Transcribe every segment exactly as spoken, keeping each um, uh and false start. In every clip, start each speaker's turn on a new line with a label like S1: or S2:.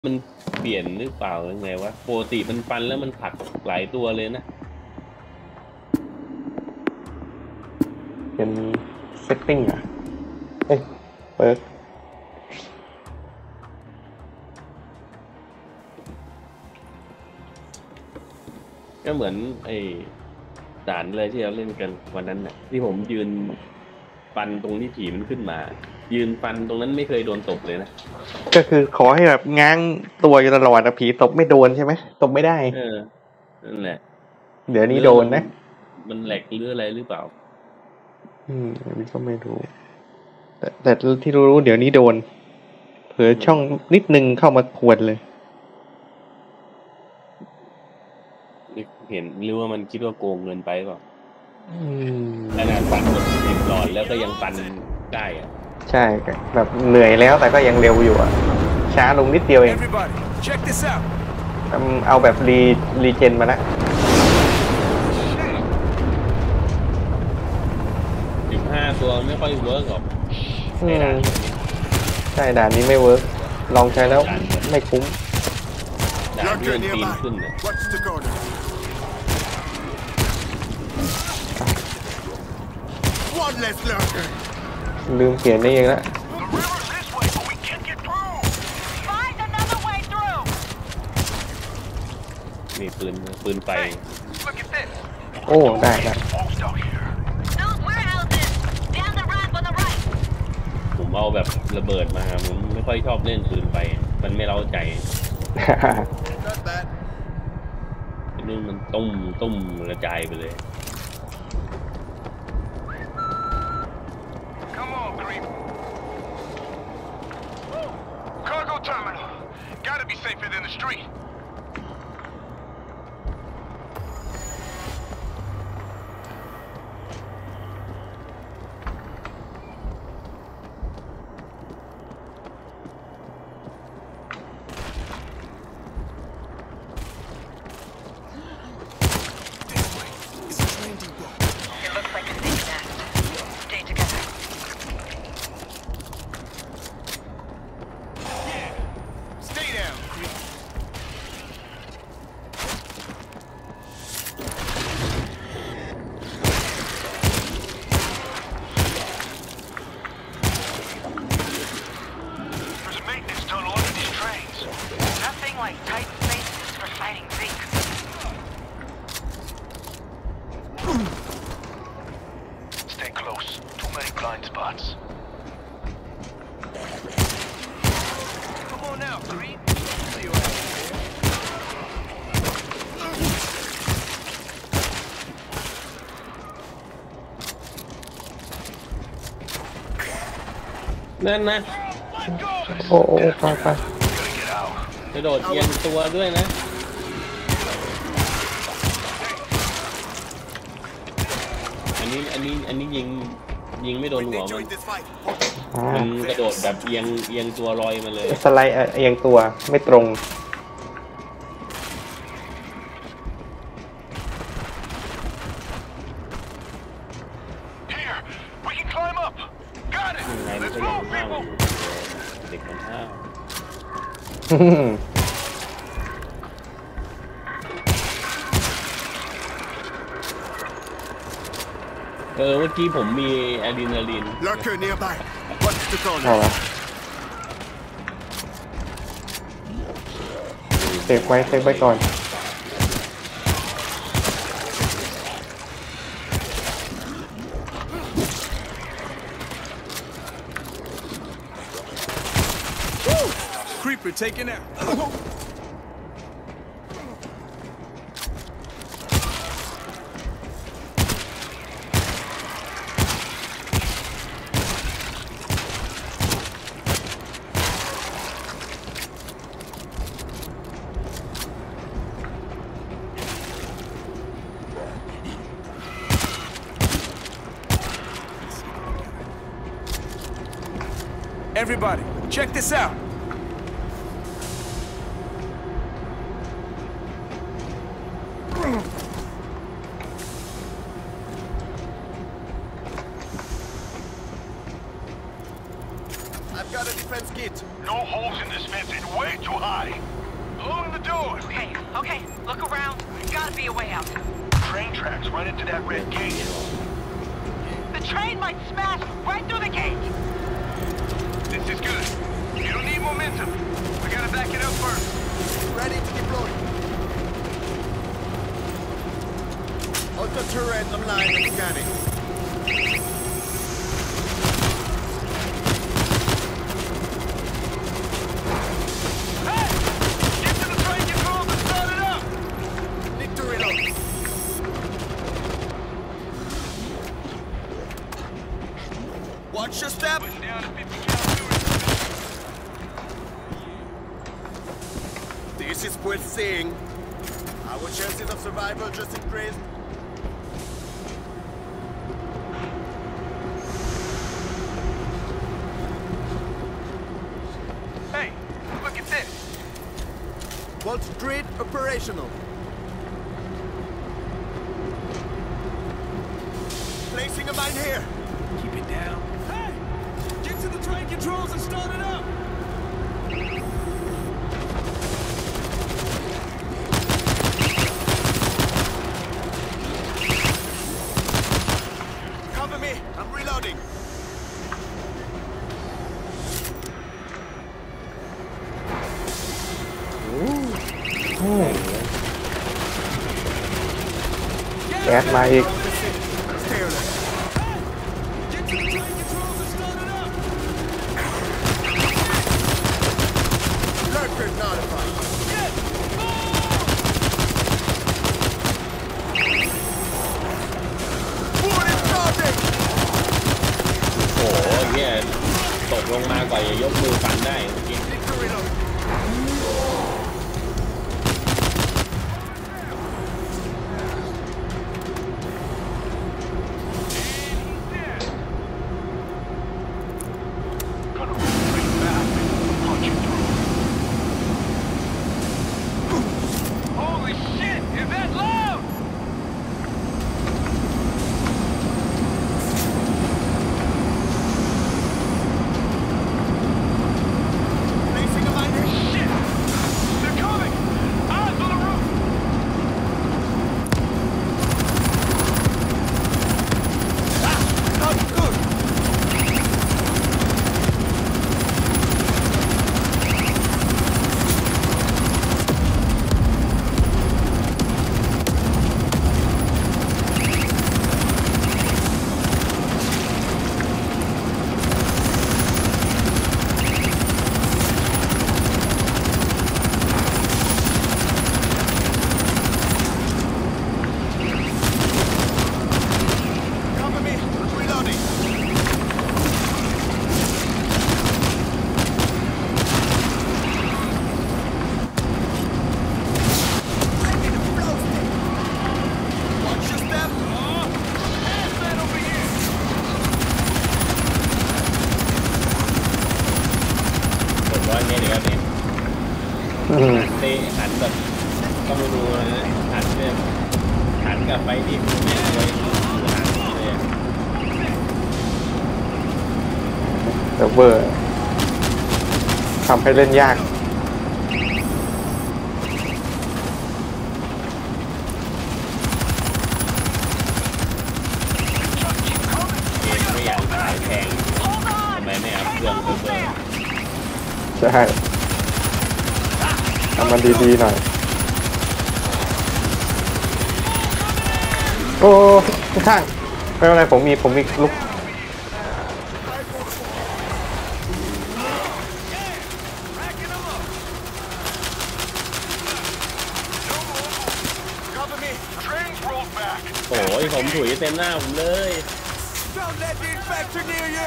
S1: มันเปลี่ยนหรือเปล่ายังไงวะปกติมันฟันแล้วมันผลักหลายตัวเลยนะ
S2: เป็นเซตติ้งอ่ะเอ้ยเปิด
S1: ก็เหมือนไอ้ด่านเลยที่เราเล่นกันวันนั้นน่ะที่ผมยืนฟันตรงที่ผีมันขึ้นมายืนฟันตรงนั้นไม่เคยโดนตบเลยนะ
S2: ก็คือขอให้แบบง้างตัวอยู่ตลอดนะผีตบไม่โดนใช่ไหมตบไม่ได้
S1: เออนั่นแหละ
S2: เดี๋ยวนี้โดนนะ
S1: มันแหลกหรืออะไรหรือเปล่า
S2: อืมอันนี้ก็ไม่รู้แต่แต่ที่รู้เดี๋ยวนี้โดนเผื่อช่องนิดนึงเข้ามาควรเลย
S1: เห็นหรือว่ามันคิดว่าโกงเงินไปเปล่าข
S2: ข
S1: นาดฟันหมดสิบหลอดแล้วก็ยังฟันได้อะ
S2: ใช่แบบเหนื่อยแล้วแต่ก็ยังเร็วอยู่อ่ะช้าลงนิดเดียวเองเอาแบบรีรีเจนมาละ
S1: สิบห้าตัวไม่ค่อยเวิร์กหรอก
S2: ใช่ด่านนี้ไม่เวิร์กลองใช้แล้วไม่คุ้ม
S1: ด่านเลื่อนปีนขึ้นเนี่ย
S2: ลืมเปลี่ยนนี่เองละ
S1: มีปืนปืนไฟ
S2: โอ้ได้ได้
S1: ผมเอาแบบระเบิดมาผมไม่ค่อยชอบเล่นปืนไฟมันไม่เร้าใจนี่มันตุ้มตุ้มกระจายไปเลย
S3: Cargo terminal. Gotta be safer than the street. This way. It's a train depot.
S4: It looks like a big nest. Stay together.
S3: Stay down, creep. There's a maintenance tunnel under these trains.
S4: Nothing like tight spaces for fighting Zeke.
S3: Stay close. Too many blind spots. Come on now, creep. See you out here.
S1: นั่นนะ
S2: โอ้โอ้ไปไป
S1: กระโดดเอียงตัวด้วยนะอันนี้อันนี้อันนี้ยิงยิงไม่โดนหัวมันมันกระโดดแบบเอียงเอียงตัวลอยมาเลย
S2: สไลด์เอียงตัวไม่ตรง
S3: Here, we can climb up. Got it.
S1: ยังไงมัน
S3: Let's
S1: ก็ยัง
S3: move,
S1: ห้าวอ
S3: people.
S1: ยู่เด็กมันห้าวเออเมื่อกี้ผมมีอะดรีนาลีน
S3: Lurker nearby. What's the
S2: เอา
S3: corner?
S2: ละเซฟไว้เซฟไว้ก่อน
S3: Creeper taken out. Everybody, check this out. I've got a defense kit. No holes in this fence and way too high. Along the door.
S4: Okay, okay, look around. There's gotta be a way out.
S3: Train tracks run into that red gate.
S4: The train might smash right through the gate.
S3: This is good. You don't need momentum. We gotta back it up first. Ready to deploy. Auto turret online and scanning. Hey! Get to the train controls and start it up! Need to reload. Watch your step! This is worth seeing. Our chances of survival just increased. Hey, look at this. Wall Street operational. Placing a mine here. Keep it down. Hey! Get to the train controls and start it up! Cover me! I'm reloading.
S2: แก๊สมาอีก
S3: Stay alert. Get to the train controls and start it up! Lurker notified. Get! Board is starting!
S1: โอ้โหเหี้ยตกลงมาก่อนอย่ายกมือฟันได้เมื่อกี้
S3: Need to reload. Gonna roll straight back and punch it through. Holy shit! Is that loud? Placing a miner. Shit! They're coming! Eyes on the roof! Ah! Not good! Cover me! Reloading! I need a flow stick! Watch your step! Oh! Pass that over here!
S1: หกร้อยเมตรเองครับเนี่ย
S2: อืม
S1: เตะหันแบบต้องมาดูนะหันเนี่ยหันกลับไปที่คุณแม่เลยหันเลย
S2: เซิร์ฟเวอร์ทำให้เล่นยาก
S1: เกมไม่อยากขายแพง
S4: Hold on!
S1: ทำไมไม่เอาเครื่องเซิร์ฟเวอร์
S2: ใช่ทำมันดีๆหน่อย โอ้ข้างๆไม่เป็นไรผมมีผมมีลูก
S3: Cover me! Trains rolled back!
S1: โอ้ยผมถุยเต็มหน้าผมเลย
S3: Don't let the infector near you!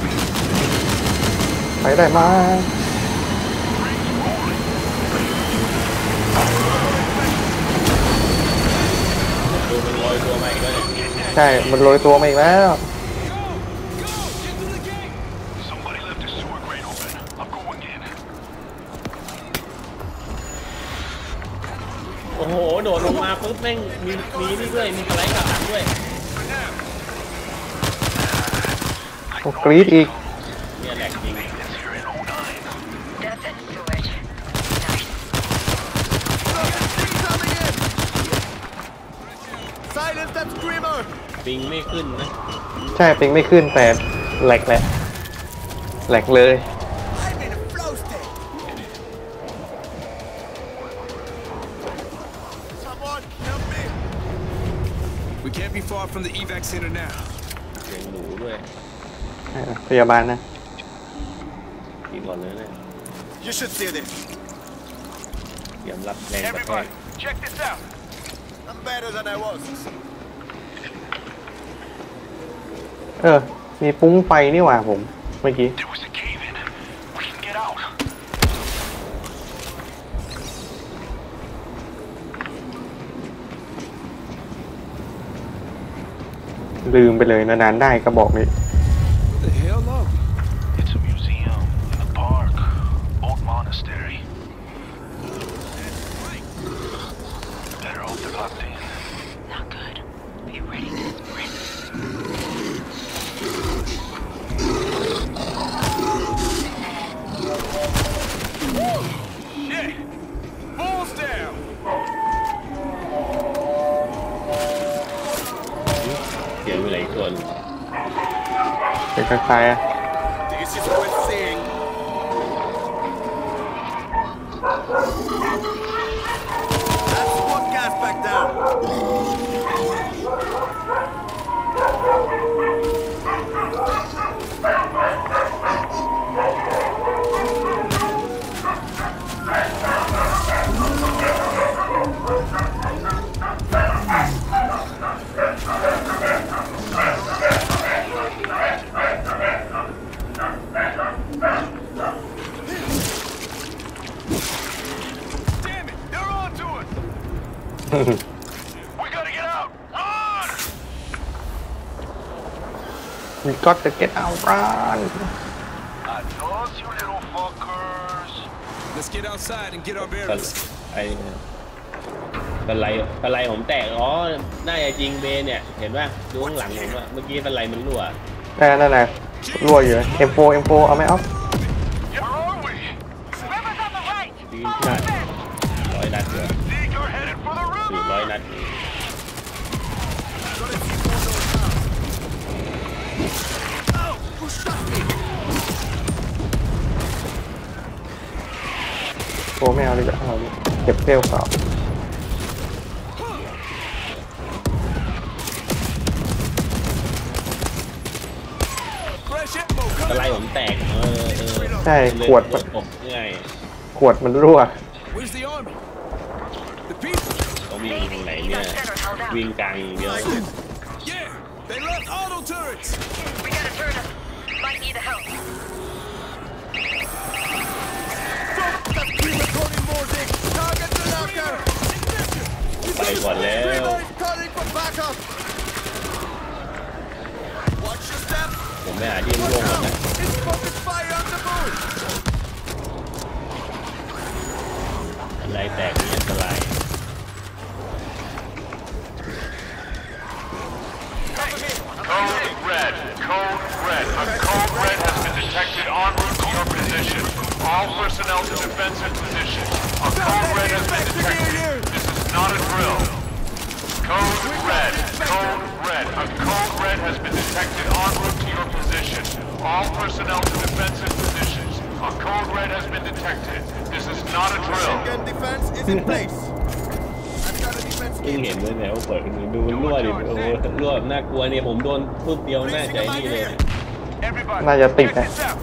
S2: ไปได้มา
S1: ดูมันลอยตัวมาอีกแล้วเนี่ย
S2: ใช่ มันโรยตัวมาอีกแล้ว
S3: Somebody left the sewer grate open. I'll go again.
S1: โอ้โหโดดลงมาปุ๊บแม่งมีมีนี่ด้วยมีสไลด์กลับหลังด้วย
S2: โอ้กรี๊ดอีก
S1: เนี่ยแหลกจริง
S3: It's here in oh nine.
S1: ปิงไม่ขึ้นนะ
S2: ใช่ปิงไม่ขึ้นแต่แหลกแหละแหลกเลย
S3: I'm in a flow state. Someone help me. We can't be far from the evac center now.
S1: เสียงหนูด้วย
S2: พยาบาลนะ
S1: กินก่อนเลยนะ
S3: You should see this.
S1: เตรียมรับแรงกระแทก
S3: Everybody, check this out. I'm better than I was.
S2: เออ มีปุ้งไฟนี่หว่าผมเมื่อกี้
S3: There was a cave in. We can get out.
S2: ลืมไปเลยนานๆได้ก็บอกเลย
S3: What the hell, love?
S5: It's a museum in a park. Old monastery. Better hope they're locked in.
S4: Not good. Be ready to sprint.
S3: Shit! Balls down.
S1: เสียงอยู่ไหนส่วน
S2: เป็นคล้ายๆอะ
S3: This is worth seeing. That's what gas back down. Damn it, they're on to us.
S5: We gotta get out! On!
S2: We got to get out run
S5: Adios, you little fuckers.
S3: Let's get outside and get our
S1: ก็
S3: bearings.
S1: ไอ้บันไลบันไลผมแตกอ๋อน่าจะจริงเบเนี่ยเห็นป่ะดูข้างหลังผมอะเมื่อกี้บันไลมันรั่ว
S2: แต่นั่นน่ะรั่วอยู่ เอ็ม โฟร์ เอ็ม โฟร์ เอาไหมเอา
S5: Where are we?
S4: River's on the right.
S1: ดี
S4: Follow
S1: นัด
S4: them.
S1: ร้อยนัดเถอะ
S5: Think you're headed for the
S1: สี่
S5: river!
S1: ร้อยนัด
S3: Who shot me?
S2: โฟร์ไม่เอาดีกว่าเอาดิเก็บเซลล์เปล่า
S3: Fresh ammo
S1: บันไล
S3: coming.
S1: ผมแตกเออเออ
S2: ใช่ขวดมัน
S1: ผมง่าย
S2: ขวดมันรั่ว
S3: Where's the army? The people?
S1: ต้องวิ่งตรงไหนเนี่ย วิ่งกลางอย่างเดียว
S3: Yeah, they left auto turrets.
S4: We gotta turn them. Might need the help.
S3: That's pre-recording Mordic. Target the locker.
S1: ไปก่อนแล้ว
S3: Reload calling for backup. Watch your step.
S1: ผมไม่หาที่ร่วงก่อนนะ
S3: It's focus fire on the moon.
S1: บันไลแตกนี่อันตราย
S5: Code red. Code red. A code red has been detected en route to your position. All personnel to defensive positions. A code red has been detected. This is not a drill. Code red. Code red. A code red has been detected en route to your position. All personnel to defensive positions. A code red has been detected. This is not a drill.
S3: Gun defense is in place. I've got a defense
S1: เพิ่ง
S3: kit.
S1: เห็นด้วยเนี่ยว่าเปิดดูมันรั่วดิโอ้โหรั่วแบบน่ากลัวเนี่ยผมโดนปุ๊บเดียวน่าใจนี่เลย
S3: Everybody,
S2: น่าจะติด
S3: check
S2: นะ
S3: this out.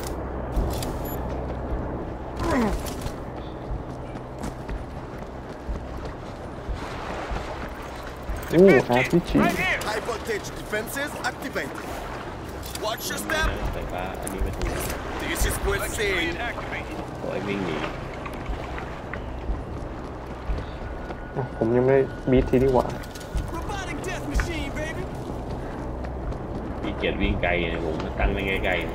S2: อู้หาพิชี
S3: Right here. High voltage defenses activated. Watch your step.
S1: ไฟฟ้าอันนี้ไม่ถูก
S3: This is worth seeing.
S1: ปล่อยวิ่งหนี
S2: อ่ะผมยังไม่ได้บีททีดีกว่า
S3: Robotic death machine, baby.
S1: มีเกียรวิ่งไกลเนี่ยผมตั้งไว้ใกล้ๆ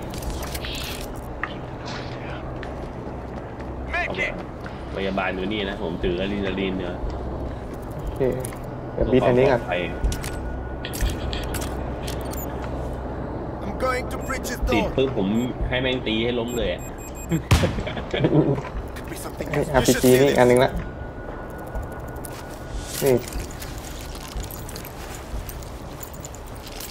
S1: เอาแบบพยาบาลอยู่นี่นะผมถืออะดรีนาลีนเนื้อ
S2: โอเคเดี๋ยวบีทอันนี้ก่อน
S1: ไป
S3: I'm going to bridge his
S1: ติด
S3: door.
S1: ปุ๊บผมให้แม่งตีให้ล้มเลยอะ
S3: Could be something
S2: ไอ้
S3: else.
S2: อาร์
S3: You
S2: พี
S3: should
S2: จี
S3: see
S2: นี่
S3: this.
S2: อันหนึงละนี่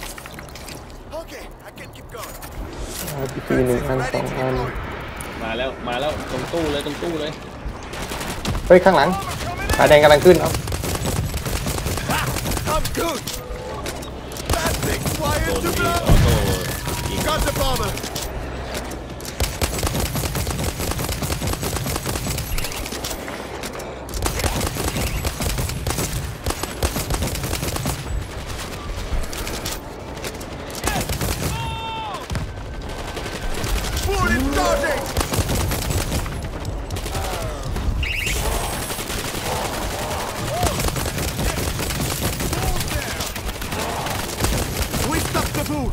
S2: อาร์พีจีหนึ่งอันสองอัน
S1: มาแล้วมาแล้วตรงตู้เลยตรงตู้เลย
S2: เฮ้ยข้างหลังตาแดงกำลังขึ้นเอา
S3: I'm good. That thing's
S1: โด
S3: wired
S1: น
S3: to
S1: ที่
S3: blow.
S1: ออโต้ยิง
S3: Got the bomber. Wall is charging. We stuck the boot.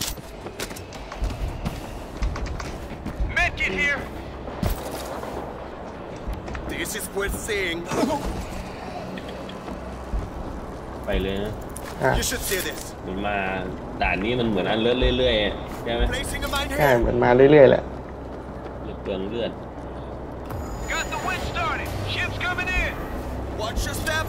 S3: Medkit here. This is worth seeing.
S1: ไปเลยนะ
S2: อ่ะ
S3: You should see this.
S1: มันมาด่านนี้มันเหมือนอันเลือดเรื่อยๆอะใช่ไหม
S3: Placing a mine
S2: ใช่
S3: here.
S2: เหมือนมาเรื่อยๆแหละ
S1: เปลืองเลือด
S3: Got the wind started. Ships coming in. Watch your step.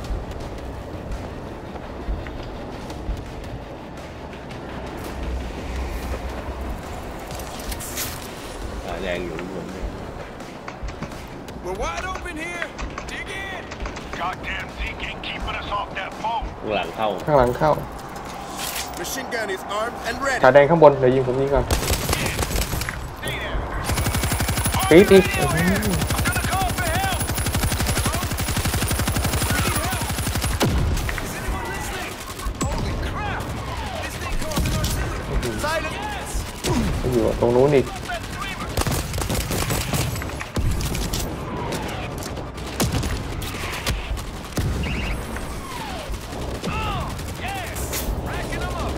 S1: ตาแดงอยู่ข้างบนเนี่ย
S3: We're wide open here. Dig in.
S5: Goddamn Zeke ain't keeping us off that boat.
S1: ข้างหลังเข้า
S2: ข้างหลังเข้า
S3: Machine gun is armed and ready.
S2: ตาแดงข้างบนเดี๋ยวยิงผมยิงก่อน
S3: Stay there.
S2: ตีตี
S3: I'm gonna call for help. Is anyone listening? Holy crap! This thing calls an artillery. Silent. Yes.
S2: อยู่ตรงนู้นอีก
S3: Racking them up.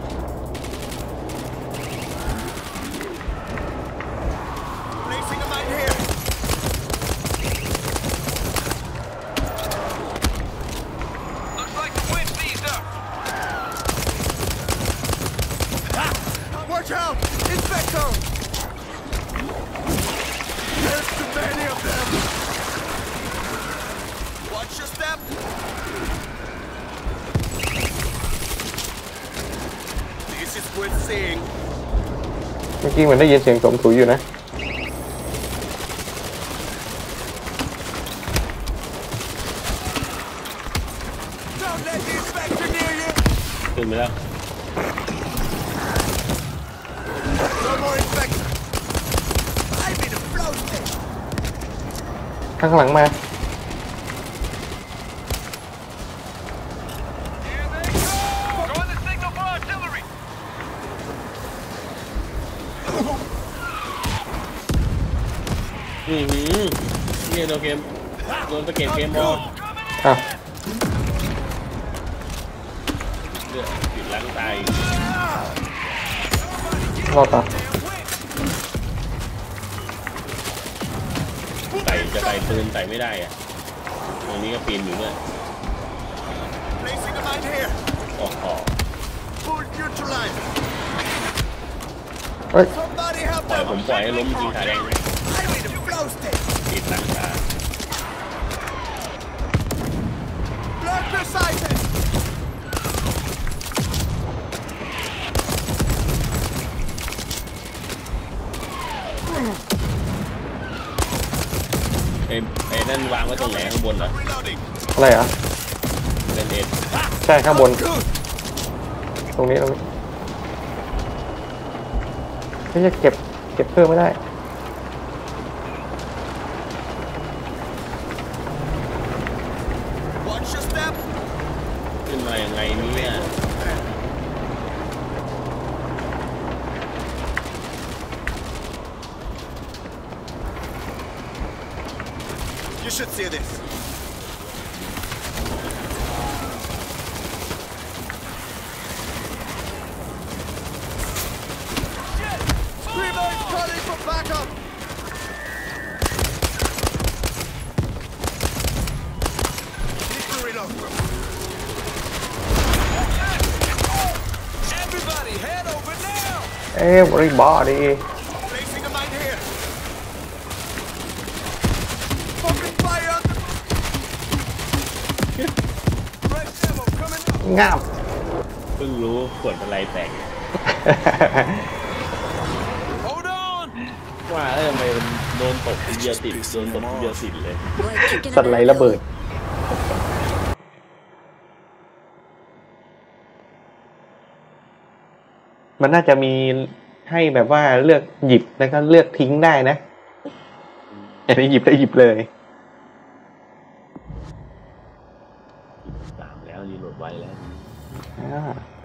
S3: Placing a mine here. Looks like the wind eased up. Watch out! Inspector! There's too many of them. Watch your step. This is worth seeing.
S2: เมื่อกี้เหมือนได้ยินเสียงสมถุยอยู่นะ
S3: Don't let the inspector near you.
S1: ขึ้นไปแล้ว
S3: No more inspector. I'm in a flow state.
S2: ข้างหลังมา
S3: Here they go. Throwing the signal for artillery.
S1: อือหือเนี่ยโดนเกมโดนสะเก็ตเกมบอล
S2: อ่ะ
S1: เลือดติดล้างตาย
S2: รอดต่อ
S1: ใส่จะใส่ปืนใส่ไม่ได้อะตรงนี้ก็ปีนอยู่ด้วย
S3: Placing a mine here.
S1: โอ้โห
S3: Full neutralized.
S2: เฮ้ย
S3: Somebody help
S1: ปล่อย
S3: them.
S1: ผมปล่อยให้ล้มจริงขาแดง
S3: I'm in a flow state.
S1: ติดล้างตา
S3: Blood precise.
S1: ไอ้ไอ้นั่นวางไว้ตรงไหนข้างบนเหรอ
S3: Reloading.
S2: อะไรอ่ะ
S1: เป็นเอ็ด
S2: ใช่ข้างบน
S3: Good.
S2: ตรงนี้ตรงนี้ไม่จะเก็บเก็บเพิ่มไม่ได้
S3: Watch your step.
S1: ขึ้นมาอย่างไงเนี่ย
S3: You should see this. Screamer is calling for backup. Need to reload. Everybody, head over now.
S2: everybody
S3: Placing a mine here. Fucking fire on the... Fresh ammo coming up.
S2: งาม
S1: เพิ่งรู้ขวดอะไรแตกว่าแล้วทำไมมันโดนตบทีเดียวติดโดนตบทีเดียวติดเลย
S6: Like kicking
S2: ส
S6: an
S2: ไลด์ระเบิด
S6: anvil.
S2: มันน่าจะมีให้แบบว่าเลือกหยิบแล้วก็เลือกทิ้งได้นะจะได้หยิบได้หยิบเลย
S1: สามแล้วรีโหลดไว้แล้ว
S2: อ่า